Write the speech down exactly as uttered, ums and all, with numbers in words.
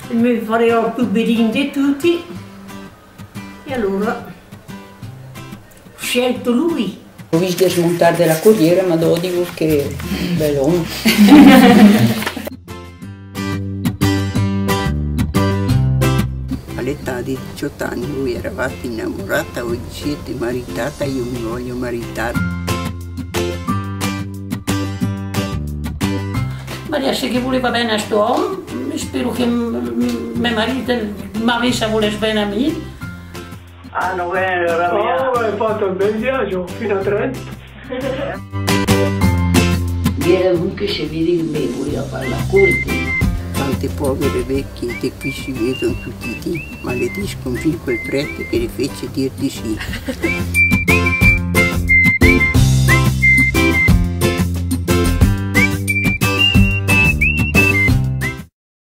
mi farò più bellino di tutti e allora ho scelto lui. Ho visto smontare della corriera, ma devo dire che è bello. All'età di diciotto anni voi eravate innamorata, oggi siete maritata, io mi voglio maritare. Maria se che voleva bene a sto uomo, spero che mio marito mi avesse voluto bene a me. A novembre la mia. Oh, hai fatto un bel viaggio, fino a Trento. Era comunque se vede che me voleva fare la corte. Tante povere vecchie che qui si vedono tutti i dì, malediscono fin quel prete che le fece dir di sì.